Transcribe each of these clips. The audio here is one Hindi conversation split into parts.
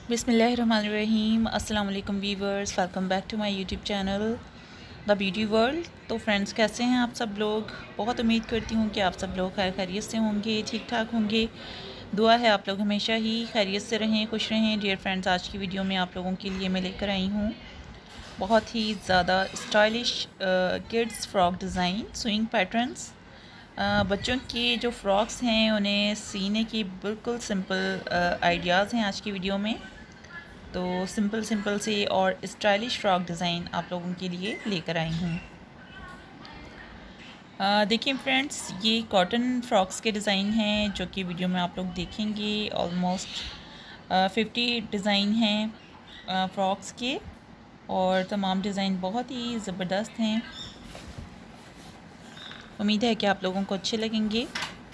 बिस्मिल्लाहिर्रहमानिर्रहीम। अस्सलाम वालेकुम viewers, welcome back to my YouTube channel the beauty world. तो फ्रेंड्स, कैसे हैं आप सब लोग? बहुत उम्मीद करती हूँ कि आप सब लोग खैर खैरियत से होंगे, ठीक ठाक होंगे। दुआ है आप लोग हमेशा ही खैरियत से रहें, खुश रहें। डियर फ्रेंड्स, आज की वीडियो में आप लोगों के लिए मैं लेकर आई हूँ बहुत ही ज़्यादा stylish kids frock design swing patterns. बच्चों की जो फ़्रॉक्स हैं उन्हें सीने की बिल्कुल सिंपल आइडियाज़ हैं आज की वीडियो में। तो सिंपल सिंपल से और स्टाइलिश फ्रॉक डिज़ाइन आप लोगों के लिए लेकर आई हूँ। देखिए फ्रेंड्स, ये कॉटन फ्रॉक्स के डिज़ाइन हैं जो कि वीडियो में आप लोग देखेंगे। ऑलमोस्ट 50 डिज़ाइन हैं फ़्रॉक्स के, और तमाम डिज़ाइन बहुत ही ज़बरदस्त हैं। उम्मीद है कि आप लोगों को अच्छे लगेंगे।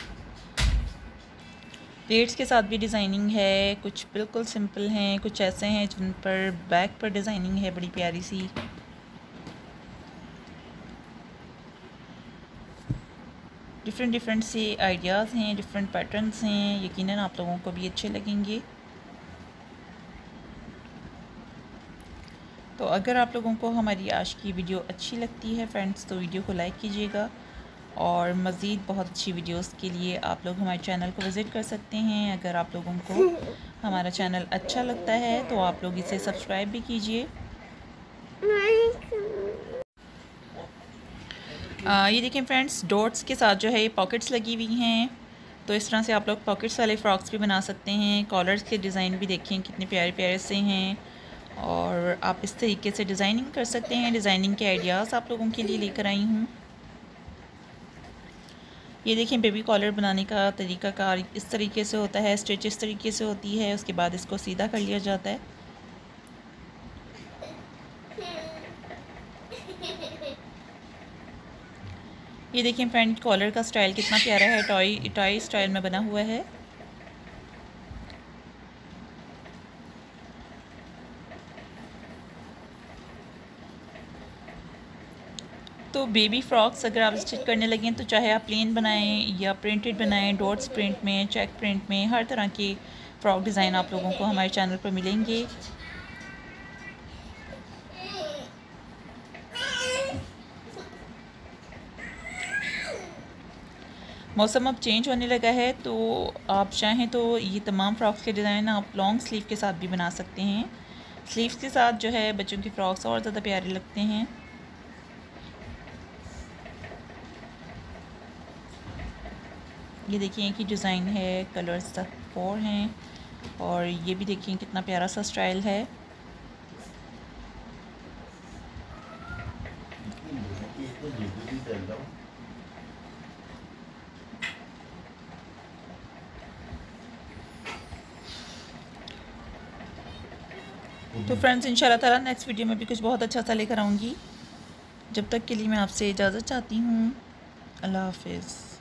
प्लेट्स के साथ भी डिज़ाइनिंग है, कुछ बिल्कुल सिंपल हैं, कुछ ऐसे हैं जिन पर बैक पर डिज़ाइनिंग है बड़ी प्यारी सी। डिफरेंट से आइडियाज़ हैं, डिफरेंट पैटर्न्स हैं, यकीनन आप लोगों को भी अच्छे लगेंगे। तो अगर आप लोगों को हमारी आज की वीडियो अच्छी लगती है फ्रेंड्स, तो वीडियो को लाइक कीजिएगा, और मज़ीद बहुत अच्छी वीडियोस के लिए आप लोग हमारे चैनल को विज़िट कर सकते हैं। अगर आप लोगों को हमारा चैनल अच्छा लगता है तो आप लोग इसे सब्सक्राइब भी कीजिए। ये देखें फ्रेंड्स, डॉट्स के साथ जो है ये पॉकेट्स लगी हुई हैं। तो इस तरह से आप लोग पॉकेट्स वाले फ्रॉक्स भी बना सकते हैं। कॉलर्स के डिज़ाइन भी देखें कितने प्यारे प्यारे से हैं, और आप इस तरीके से डिज़ाइनिंग कर सकते हैं। डिज़ाइनिंग के आइडियाज़ आप लोगों के लिए लेकर आई हूँ। ये देखें, बेबी कॉलर बनाने का तरीका कार इस तरीके से होता है, स्टिच इस तरीके से होती है, उसके बाद इसको सीधा कर लिया जाता है। ये देखें फ्रेंड, कॉलर का स्टाइल कितना प्यारा है, टॉय स्टाइल में बना हुआ है। तो बेबी फ्रॉक्स अगर आप स्टिच करने लगें तो चाहे आप प्लेन बनाएं या प्रिंटेड बनाएं, डॉट्स प्रिंट में, चेक प्रिंट में, हर तरह के फ्रॉक डिज़ाइन आप लोगों को हमारे चैनल पर मिलेंगे। मौसम अब चेंज होने लगा है, तो आप चाहें तो ये तमाम फ्रॉक्स के डिज़ाइन आप लॉन्ग स्लीव के साथ भी बना सकते हैं। स्लीव्स के साथ जो है बच्चों की फ़्रॉक्स और ज़्यादा प्यारे लगते हैं। ये देखिए कि डिज़ाइन है, कलर्स तक 4 हैं, और ये भी देखिए कितना प्यारा सा स्टाइल है। तो फ्रेंड्स, इंशाल्लाह ताला नेक्स्ट वीडियो में भी कुछ बहुत अच्छा सा लेकर आऊँगी। जब तक के लिए मैं आपसे इजाज़त चाहती हूँ। अल्लाह हाफ़िज़।